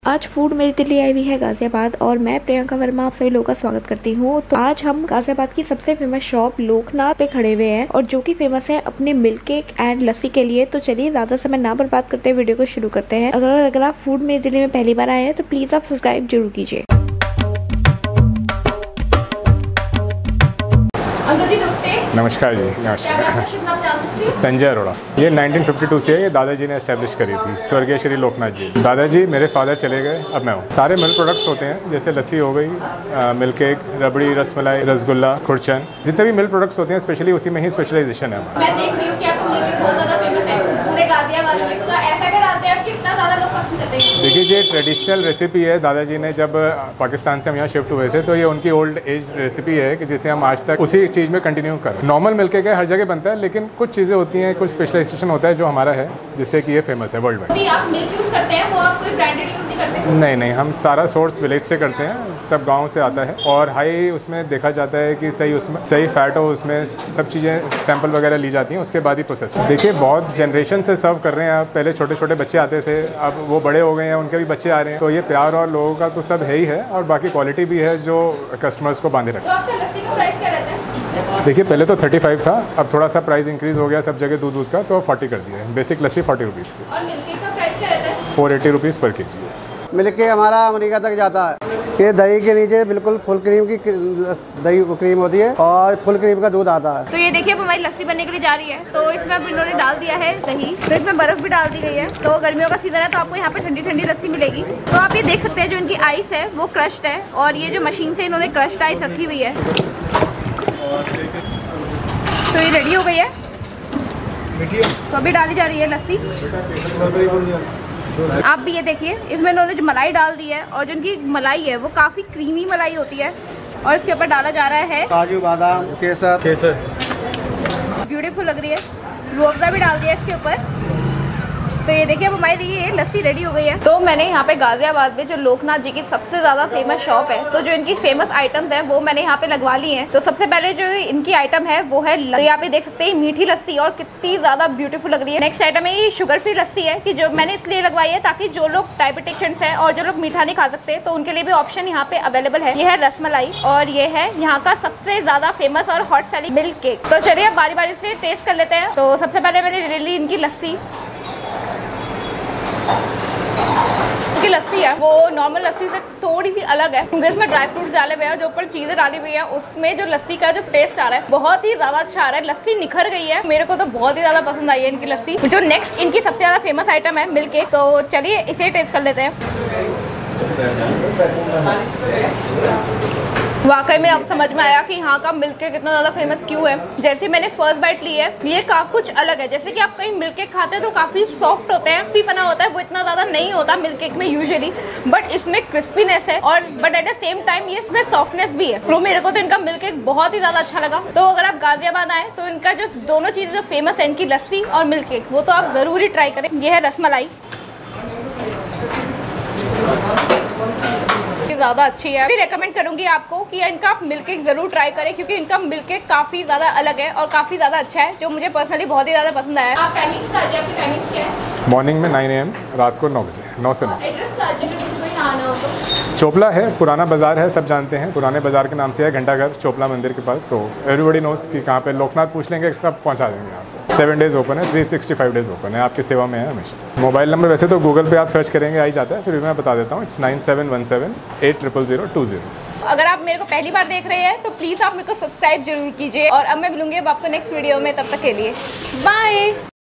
आज फूड मेरी दिल्ली आई हुई है गाजियाबाद और मैं प्रियंका वर्मा आप सभी लोगों का स्वागत करती हूँ। तो आज हम गाजियाबाद की सबसे फेमस शॉप लोकनाथ पे खड़े हुए हैं और जो कि फेमस है अपने मिल्क केक एंड लस्सी के लिए। तो चलिए ज्यादा समय ना बर्बाद करते वीडियो को शुरू करते हैं। अगर आप फूड मेरी दिल्ली में पहली बार आए हैं तो प्लीज आप सब्सक्राइब जरूर कीजिए। नमस्कार जी। नमस्कार। संजय अरोड़ा। ये 1952 से ये दादाजी ने एस्टेब्लिश करी थी, स्वर्गीय श्री लोकनाथ जी। दादाजी मेरे फादर चले गए, अब मैं हूँ। सारे मिल्क प्रोडक्ट्स होते हैं जैसे लस्सी हो गई, मिल्क केक, रबड़ी, रसमलाई, रसगुल्ला, खुरचन, जितने भी मिल्क प्रोडक्ट्स होते हैं स्पेशली उसी में ही स्पेशलाइजेशन है। मैं देख रही हूँ कि आपका मिल्क केक बहुत ज़्यादा फेमस है पूरे गाजियाबाद में। तो ऐसा क्या डालते हैं आप कि इतना ज़्यादा लोग पसंद करते हैं? देखिए ये ट्रेडिशनल रेसिपी है। दादाजी ने जब पाकिस्तान से हम यहाँ शिफ्ट हुए थे तो ये उनकी ओल्ड एज रेसिपी है कि जिसे हम आज तक उसी चीज़ में कंटिन्यू करें। नॉर्मल मिल्क केक है, हर जगह बनता है, लेकिन कुछ चीज़ें होती हैं, कुछ स्पेशलाइजेशन होता है जो हमारा है, जिससे कि ये फेमस है वर्ल्ड वाइड। आप मिल्क यूज़ करते हैं वो आप कोई ब्रांडेड यूज़ नहीं करते? नहीं, हम सारा सोर्स विलेज से करते हैं, सब गांव से आता है और हाई उसमें देखा जाता है कि सही उसमें सही फैट हो, उसमें सब चीज़ें सैंपल वगैरह ली जाती हैं, उसके बाद ही प्रोसेस हो। देखिए बहुत जनरेशन से सर्व कर रहे हैं। आप पहले छोटे छोटे बच्चे आते थे, अब वो बड़े हो गए हैं, उनके भी बच्चे आ रहे हैं। तो ये प्यार और लोगों का तो सब है ही है और बाकी क्वालिटी भी है जो कस्टमर्स को बांधे रखता है। तो आपका लस्सी का प्राइस क्या रहता है? देखिए पहले तो 35 था, अब थोड़ा सा प्राइस इंक्रीज़ हो गया सब जगह दूध का, तो 40 कर दिया है। बेसिक लस्सी 40 रुपीज़ की। और मिल्क केक का प्राइस क्या रहता है? 480 रुपीज़ पर केजी है। मिल्क केक हमारा अमेरिका तक जाता है। ये दही के नीचे बिल्कुल फुल क्रीम की दही क्रीम होती है और फुल क्रीम का दूध आता है। तो ये देखिए अब हमारी लस्सी बनने के लिए जा रही है। तो इसमें अब इन्होंने डाल दिया है दही, तो इसमें बर्फ़ भी डाल दी गई है। तो गर्मियों का सीजन है तो आपको यहाँ पे ठंडी ठंडी लस्सी मिलेगी। तो आप ये देख सकते हैं जो इनकी आइस है वो क्रश्ड है और ये जो मशीन से इन्होंने क्रश्ड आइस रखी हुई है। तो ये रेडी हो गई है, तो अभी डाली जा रही है लस्सी। आप भी ये देखिए इसमें इन्होंने जो मलाई डाल दी है और जो इनकी मलाई है वो काफ़ी क्रीमी मलाई होती है और इसके ऊपर डाला जा रहा है काजू, बादाम, केसर। ब्यूटीफुल लग रही है। रूह अफ़ज़ा भी डाल दिया इसके ऊपर। तो ये देखिए अब हमारी ये लस्सी रेडी हो गई है। तो मैंने यहाँ पे गाजियाबाद में जो लोकनाथ जी की सबसे ज़्यादा फेमस शॉप है, तो जो इनकी फेमस आइटम्स हैं वो मैंने यहाँ पे लगवा ली हैं। तो सबसे पहले जो इनकी आइटम है वो है, तो यहाँ पे देख सकते हैं मीठी लस्सी और कितनी ज़्यादा ब्यूटीफुल लग रही है। नेक्स्ट आइटम है ये शुगर फ्री लस्सी है कि जो मैंने इसलिए लगवाई है ताकि जो लोग डायबिटिशियंस हैं और जो लोग मीठा नहीं खा सकते तो उनके लिए भी ऑप्शन यहाँ पे अवेलेबल है। ये है रसमलाई और ये है यहाँ का सबसे ज़्यादा फेमस और हॉट सेलिंग मिल्क केक। तो चलिए अब बारी बारी से टेस्ट कर लेते हैं। तो सबसे पहले मैंने ले ली इनकी लस्सी। इनकी लस्सी है वो नॉर्मल लस्सी से थोड़ी सी अलग है क्योंकि इसमें ड्राई फ्रूट्स डाले हुए हैं, जो ऊपर चीज़ें डाली हुई है, उसमें जो लस्सी का जो टेस्ट आ रहा है बहुत ही ज़्यादा अच्छा आ रहा है। लस्सी निखर गई है, मेरे को तो बहुत ही ज़्यादा पसंद आई है इनकी लस्सी। जो नेक्स्ट इनकी सबसे ज़्यादा फेमस आइटम है मिल्क केक, तो चलिए इसे टेस्ट कर लेते हैं। वाकई में अब समझ में आया कि यहाँ का मिल्क केक इतना ज़्यादा फेमस क्यों है। जैसे मैंने फर्स्ट बाइट ली है ये काफ़ी कुछ अलग है। जैसे कि आप कहीं मिल्क केक खाते हैं तो काफ़ी सॉफ्ट होते हैं, क्रिस्पीपना होता है, वो इतना ज़्यादा नहीं होता मिल्क केक में यूजुअली, बट इसमें क्रिस्पीनेस है और but at the same time ये इसमें सॉफ्टनेस भी है। तो मेरे को तो इनका मिल्क केक बहुत ही ज़्यादा अच्छा लगा। तो अगर आप गाजियाबाद आए तो इनका जो दोनों चीज़ें जो फेमस है इनकी लस्सी और मिल्क केक वो तो आप ज़रूर ही ट्राई करें। ये है रसमलाई, ज़्यादा अच्छी है। मैं रेकमेंड करूंगी आपको कि इनका मिल्क केक जरूर ट्राई करें क्योंकि इनका मिल्क केक काफ़ी ज़्यादा अलग है और काफ़ी ज़्यादा अच्छा है, जो मुझे पर्सनली बहुत ही ज़्यादा पसंद आया। आप टाइमिंग्स का आपकी टाइमिंग्स क्या है? मॉर्निंग में 9 AM, रात को 9 बजे, 9 से 9। एड्रेस चोपला है, पुराना बाजार है, सब जानते हैं। पुराने बाजार के नाम से है, घंटाघर चोपला मंदिर के पास। तो एवरीबडी नोस कि कहाँ पे लोकनाथ पूछ लेंगे सब पहुँचा देंगे आपको। 7 डेज़ ओपन है, 365 डेज़ ओपन है, आपकी सेवा में है हमेशा। मोबाइल नंबर वैसे तो गूगल पे आप सर्च करेंगे आ ही जाता है, फिर भी मैं बता देता हूँ, इट्स 9717800020। अगर आप मेरे को पहली बार देख रहे हैं तो प्लीज़ आप मेरे को सब्सक्राइब जरूर कीजिए और अब मैं मिलूंगी अब आपको नेक्स्ट वीडियो में। तब तक के लिए बाय।